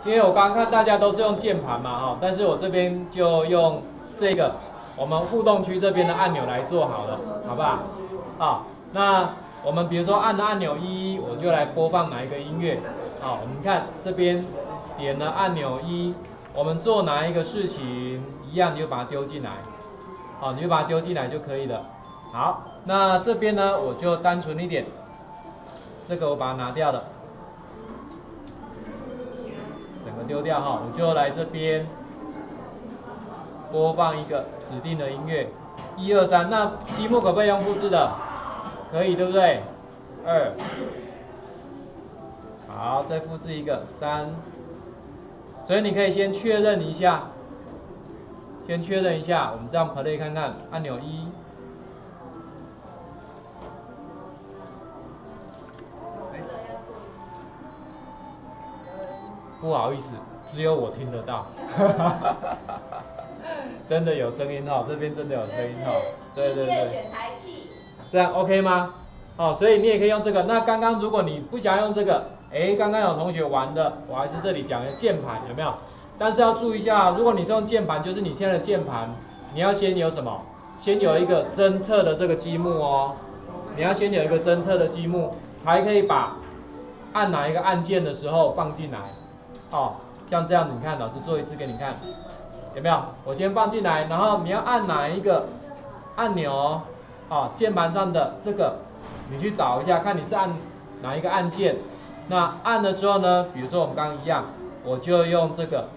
因为我刚刚看大家都是用键盘嘛，哈，但是我这边就用这个我们互动区这边的按钮来做好了，好不好？好，那我们比如说按了按钮1，我就来播放哪一个音乐？好，我们看这边点了按钮1，我们做哪一个事情，一样你就把它丢进来，好，你就把它丢进来就可以了。好，那这边呢，我就单纯一点，这个我把它拿掉了。整个丢掉哈，我就来这边播放一个指定的音乐，1、2、3。那积木可不可以用复制的？可以，对不对？2，好，再复制一个3。所以你可以先确认一下，我们这样 play 看看，按钮1。不好意思，只有我听得到，真的有声音哈，这边真的有声音哈，对对对，这样 OK 吗？哦，所以你也可以用这个。那刚刚如果你不想用这个，刚刚有同学玩的，我还是这里讲的键盘有没有？但是要注意一下，如果你是用键盘，就是你现在的键盘，你要先有什么？先有一个侦测的这个积木哦，你要先有一个侦测的积木，才可以把按哪一个按键的时候放进来。哦，像这样子，你看，老师做一次给你看，有没有？我先放进来，然后你要按哪一个按钮？哦，键盘上的这个，你去找一下，看你是按哪一个按键。那按了之后呢，比如说我们刚刚一样，我就用这个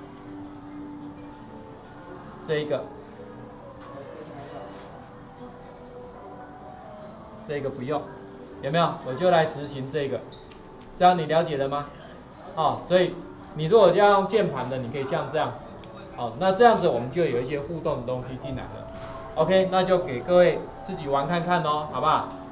不用，有没有？我就来执行这个，这样你了解了吗？哦，所以你如果要用键盘的，你可以像这样，哦，那这样子我们就有一些互动的东西进来了。OK， 那就给各位自己玩看看哦，好不好？